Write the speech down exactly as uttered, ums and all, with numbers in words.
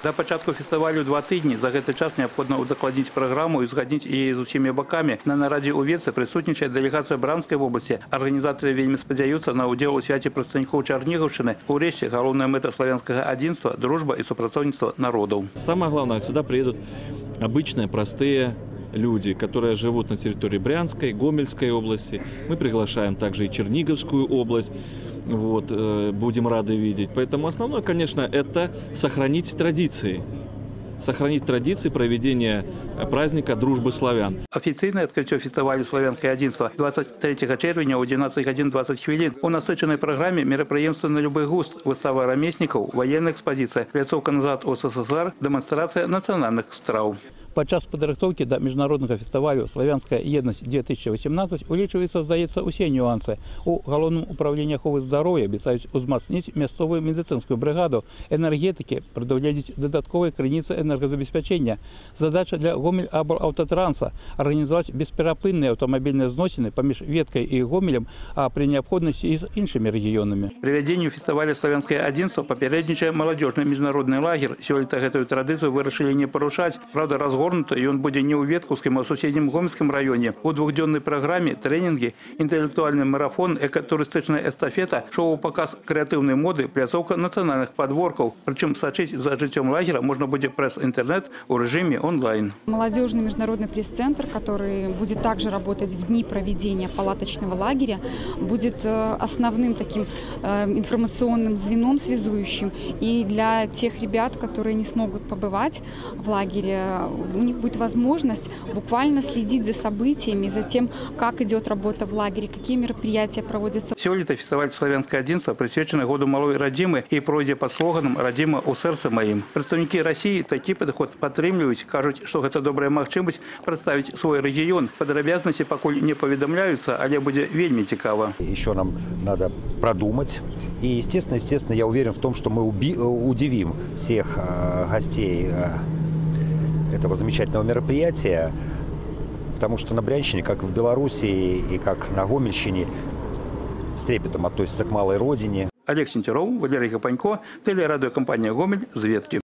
До початку фестивалю два тижні. За цей час необхідно удокладніти програму і узгоднити її з усіма боками. На нараді у Веці присутнічає делегація Бранської області. Організатори вельми сподіваються на уділ у святі представників Чернігівщини. Урешті, головна мета славянського единства – дружба і співпрацівництво народів. Самое главное, сюда приедут обычные, простые люди, которые живут на территории Брянской, Гомельской области. Мы приглашаем также и Черниговскую область. Вот, будем рады видеть. Поэтому основное, конечно, это сохранить традиции. Сохранить традиции проведения праздника дружбы славян. Офіційне відкриття фестивалю «Славянське единство» двадцять третього червня о одинадцятій годині двадцять хвилин. У насиченій програмі мероприємства на любий густ, вистава ремесників, воєнна експозиція, пляцовка назад у СССР, демонстрація національних страв. Падчас падрыхтоўкі да міжнароднага фестывалю «Славянская еднасць две тысячи восемнадцать» улічваецца, здаецца, усе нюансы. У галоўным управленні аховы здароўя абяцаюць узмацніць мясцовую медыцынскую брыгаду, энергетыкі, прадугледзець дадатковыя крыніцы энергазабеспячэння. Задача для Гомель-Аблаўтотранса – арганізаваць бесперапынныя аўтамабільныя зносіны паміж Веткай і Гомелем, а пры неабходнасці і з іншымі рэгіёнамі. Правядзенню фестываля «Славянскае адзінства» папярэднічае маладзёжны міжнародны лагер. Сёлета гэтую традыцыю вырашылі не парушаць. Правда, разгорнуты и он будет не у Веткаўскім, а в соседнем Гомельском районе. У двухдневной программе тренинги, интеллектуальный марафон, экотуристичная эстафета, шоу-показ креативной моды, пляцовка национальных подворков. Причем сочить за житьем лагеря можно будет пресс-интернет в режиме онлайн. Молодежный международный пресс-центр, который будет также работать в дни проведения палаточного лагеря, будет основным таким информационным звеном связующим. И для тех ребят, которые не смогут побывать в лагере, у них будет возможность буквально следить за событиями, за тем, как идет работа в лагере, какие мероприятия проводятся. Сёлета фестиваль «Славянское единство» присвячены году малой радзімы и пройдзе под слоганом «Радзіма у сэрцы маім». Представники России такие подход падтрымліваюць, кажут, что это добрая магчымасць представить свой регион. Падрабязнасці пакуль не поведомляются, але будет вельми цікаво. Еще нам надо продумать. И, естественно, естественно, я уверен в том, что мы удивим всех гостей этого замечательного мероприятия, потому что на Брянщине, как в Белоруссии и как на Гомельщине, с трепетом относятся к малой родине. Олег Сентеров, Валерий Копанько, телерадиокомпания «Гомель», Зветки.